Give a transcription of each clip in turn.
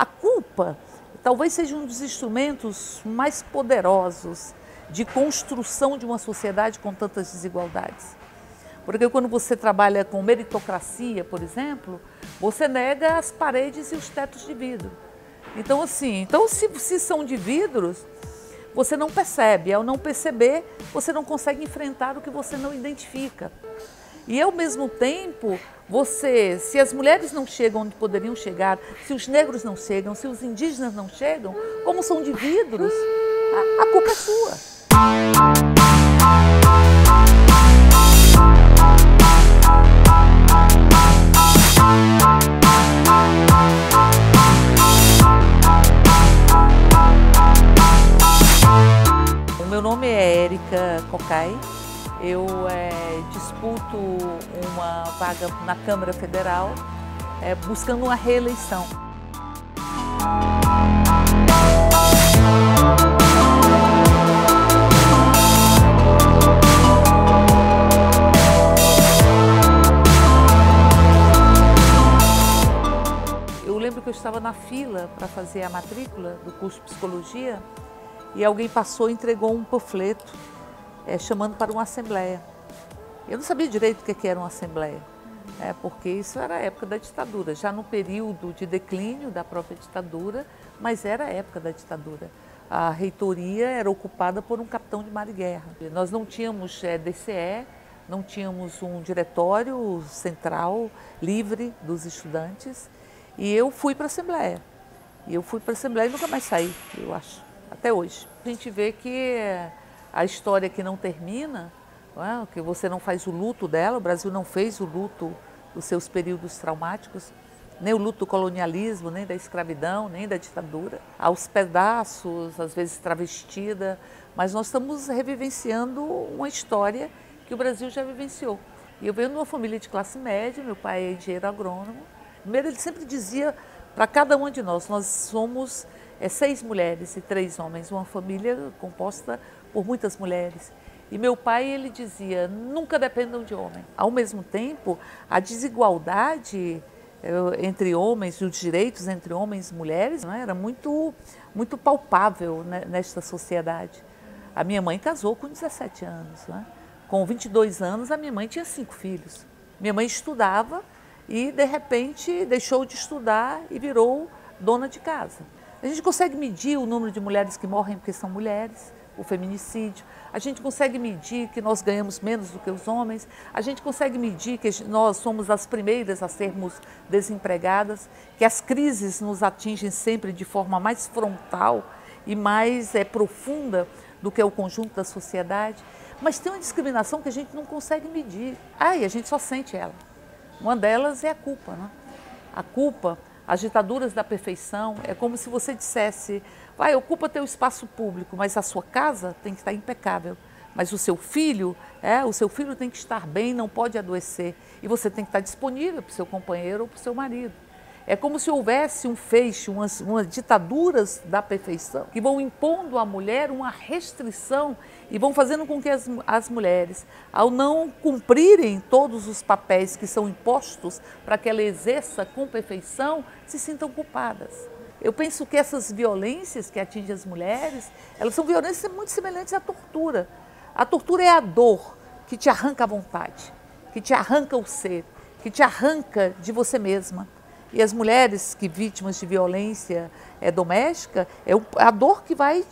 A culpa talvez seja um dos instrumentos mais poderosos de construção de uma sociedade com tantas desigualdades. Porque quando você trabalha com meritocracia, por exemplo, você nega as paredes e os tetos de vidro. Então, assim, se são de vidros, você não percebe. Ao não perceber, você não consegue enfrentar o que você não identifica. E ao mesmo tempo, se as mulheres não chegam onde poderiam chegar, se os negros não chegam, se os indígenas não chegam, como são de vidros, a culpa é sua. O meu nome é Érica Cocai. Eu disputo uma vaga na Câmara Federal, buscando uma reeleição. Eu lembro que eu estava na fila para fazer a matrícula do curso de Psicologia e alguém passou e entregou um panfleto chamando para uma assembleia. Eu não sabia direito o que era uma assembleia, porque isso era a época da ditadura, já no período de declínio da própria ditadura, mas era a época da ditadura. A reitoria era ocupada por um capitão de mar e guerra. Nós não tínhamos DCE, não tínhamos um diretório central livre dos estudantes, e eu fui para a assembleia. E eu fui para a assembleia e nunca mais saí, eu acho, até hoje. A gente vê que a história que não termina, que você não faz o luto dela, o Brasil não fez o luto dos seus períodos traumáticos, nem o luto do colonialismo, nem da escravidão, nem da ditadura, aos pedaços, às vezes travestida, mas nós estamos revivenciando uma história que o Brasil já vivenciou. E eu venho de uma família de classe média, meu pai é engenheiro agrônomo. Primeiro, ele sempre dizia para cada uma de nós somos 6 mulheres e 3 homens, uma família composta por muitas mulheres. E meu pai, ele dizia, nunca dependam de homem. Ao mesmo tempo, a desigualdade entre homens e os direitos entre homens e mulheres era muito palpável nesta sociedade. A minha mãe casou com 17 anos. Com 22 anos, a minha mãe tinha 5 filhos. Minha mãe estudava e, de repente, deixou de estudar e virou dona de casa. A gente consegue medir o número de mulheres que morrem porque são mulheres, o feminicídio. A gente consegue medir que nós ganhamos menos do que os homens. A gente consegue medir que nós somos as primeiras a sermos desempregadas, que as crises nos atingem sempre de forma mais frontal e mais profunda do que o conjunto da sociedade. Mas tem uma discriminação que a gente não consegue medir. E a gente só sente ela. Uma delas é a culpa, né? A culpa, as ditaduras da perfeição, é como se você dissesse, ocupa teu espaço público, mas a sua casa tem que estar impecável. Mas o seu filho tem que estar bem, não pode adoecer. E você tem que estar disponível para o seu companheiro ou para o seu marido. É como se houvesse um feixe, umas ditaduras da perfeição, que vão impondo à mulher uma restrição e vão fazendo com que as mulheres, ao não cumprirem todos os papéis que são impostos para que ela exerça com perfeição, se sintam culpadas. Eu penso que essas violências que atingem as mulheres, elas são violências muito semelhantes à tortura. A tortura é a dor que te arranca a vontade, que te arranca o ser, que te arranca de você mesma. E as mulheres vítimas de violência doméstica, é a dor que vai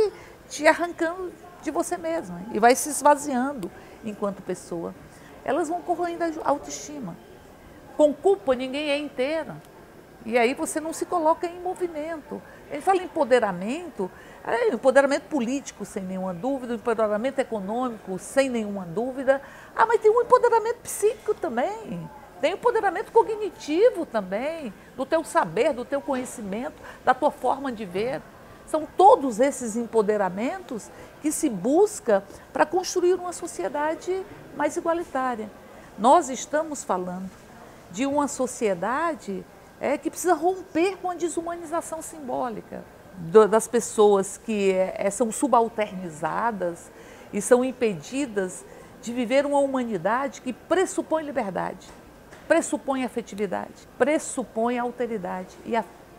te arrancando de você mesma e vai se esvaziando enquanto pessoa. Elas vão corroendo a autoestima. Com culpa ninguém é inteira. E aí você não se coloca em movimento. A gente fala em empoderamento, empoderamento político sem nenhuma dúvida, empoderamento econômico sem nenhuma dúvida. Mas tem um empoderamento psíquico também. Tem o empoderamento cognitivo também, do teu saber, do teu conhecimento, da tua forma de ver. São todos esses empoderamentos que se busca para construir uma sociedade mais igualitária. Nós estamos falando de uma sociedade que precisa romper com a desumanização simbólica das pessoas que são subalternizadas e são impedidas de viver uma humanidade que pressupõe liberdade, pressupõe afetividade, pressupõe alteridade. E a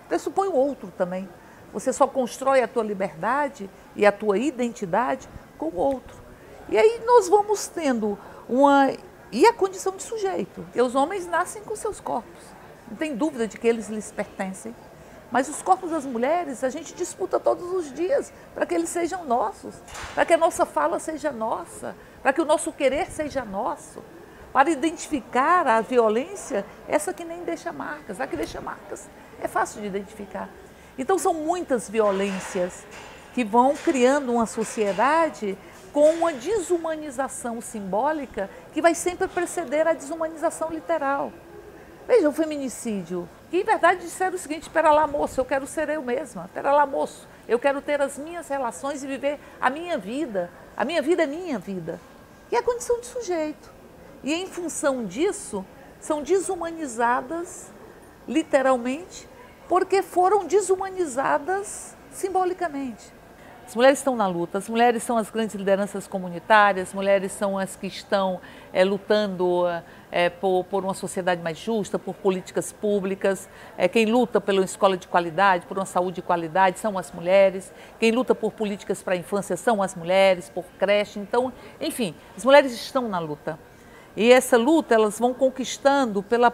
pressupõe o outro também. Você só constrói a tua liberdade e a tua identidade com o outro. E aí nós vamos tendo e a condição de sujeito. E os homens nascem com seus corpos. Não tem dúvida de que eles lhes pertencem. Mas os corpos das mulheres, a gente disputa todos os dias para que eles sejam nossos, para que a nossa fala seja nossa, para que o nosso querer seja nosso, para identificar a violência, essa que nem deixa marcas, a que deixa marcas é fácil de identificar. Então são muitas violências que vão criando uma sociedade com uma desumanização simbólica que vai sempre preceder a desumanização literal. Veja, o feminicídio, que em verdade disseram o seguinte: espera lá, moço, eu quero ser eu mesma, espera lá, moço, eu quero ter as minhas relações e viver a minha vida é minha vida. E é a condição de sujeito. E em função disso, são desumanizadas literalmente, porque foram desumanizadas simbolicamente. As mulheres estão na luta, as mulheres são as grandes lideranças comunitárias, as mulheres são as que estão lutando por uma sociedade mais justa, por políticas públicas. Quem luta pela escola de qualidade, por uma saúde de qualidade, são as mulheres. Quem luta por políticas para a infância são as mulheres, por creche. Então, enfim, as mulheres estão na luta. E essa luta elas vão conquistando pela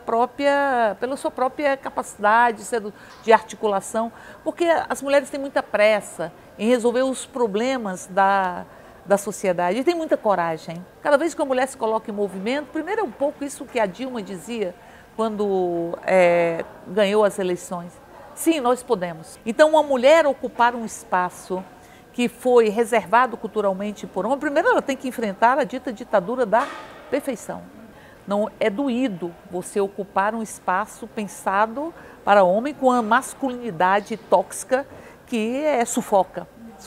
sua própria capacidade de articulação, porque as mulheres têm muita pressa em resolver os problemas da sociedade e tem muita coragem. Cada vez que a mulher se coloca em movimento, primeiro é um pouco isso que a Dilma dizia quando ganhou as eleições. Sim, nós podemos. Então, uma mulher ocupar um espaço que foi reservado culturalmente por homem, primeiro ela tem que enfrentar a dita ditadura da perfeição. Não é doído você ocupar um espaço pensado para homem com a masculinidade tóxica que sufoca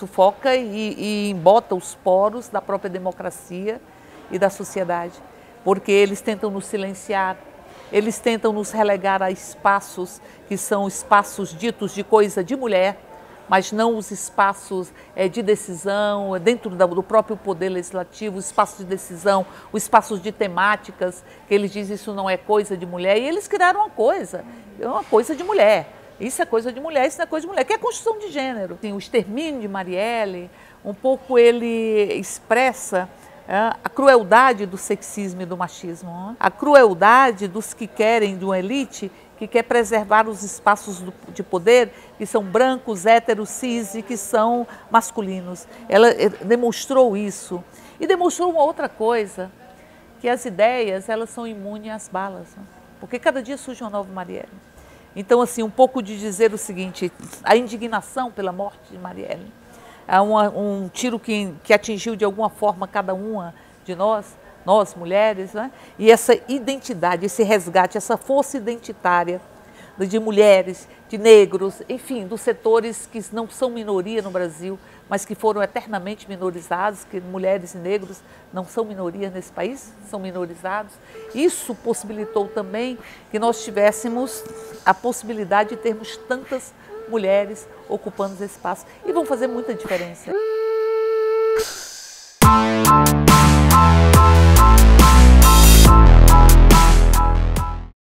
e embota os poros da própria democracia e da sociedade, porque eles tentam nos silenciar, eles tentam nos relegar a espaços que são espaços ditos de coisa de mulher, mas não os espaços de decisão, dentro do próprio poder legislativo, os espaços de decisão, os espaços de temáticas, que eles dizem isso não é coisa de mulher, e eles criaram uma coisa de mulher. Isso é coisa de mulher, isso não é coisa de mulher, que é a construção de gênero. O extermínio de Marielle, um pouco ele expressa a crueldade do sexismo e do machismo, a crueldade dos que querem, de uma elite, que quer preservar os espaços de poder, que são brancos, héteros, cis e que são masculinos. Ela demonstrou isso. E demonstrou uma outra coisa, que as ideias elas são imunes às balas, né? Porque cada dia surge uma nova Marielle. Então, assim, um pouco de dizer o seguinte, a indignação pela morte de Marielle, um tiro que atingiu de alguma forma cada uma de nós mulheres, né? E essa identidade, esse resgate, essa força identitária de mulheres, de negros, enfim, dos setores que não são minoria no Brasil, mas que foram eternamente minorizados, que mulheres e negros não são minoria nesse país, são minorizados. Isso possibilitou também que nós tivéssemos a possibilidade de termos tantas mulheres ocupando esse espaço e vão fazer muita diferença.